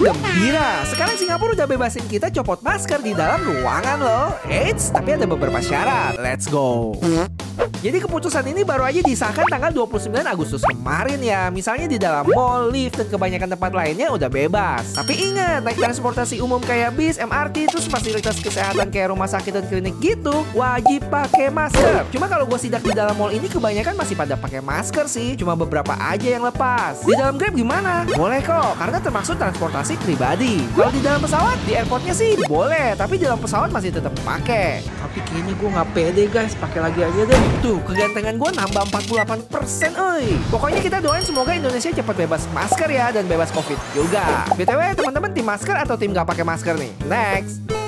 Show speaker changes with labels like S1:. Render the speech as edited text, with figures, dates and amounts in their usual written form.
S1: gembira. Sekarang Singapura udah bebasin kita copot masker di dalam ruangan loh. Eits, tapi ada beberapa syarat. Let's go. Jadi keputusan ini baru aja disahkan tanggal 29 Agustus kemarin ya. Misalnya di dalam mall, lift, dan kebanyakan tempat lainnya udah bebas. Tapi ingat, naik transportasi umum kayak bis, MRT, terus fasilitas kesehatan kayak rumah sakit dan klinik gitu, wajib pakai masker. Cuma kalau gue sidak di dalam mall ini kebanyakan masih pada pakai masker sih. Cuma beberapa aja yang lepas. Di dalam Grab gimana? Boleh kok, karena termasuk transportasi pribadi. Kalau di dalam pesawat, di airportnya sih boleh. Tapi di dalam pesawat masih tetap pakai. Tapi kayaknya gue nggak pede guys, pakai lagi aja deh. Tuh, kegantengan gue nambah 48%, oi. Pokoknya kita doain semoga Indonesia cepat bebas masker ya, dan bebas COVID juga. BTW, teman-teman tim masker atau tim gak pakai masker nih? Next.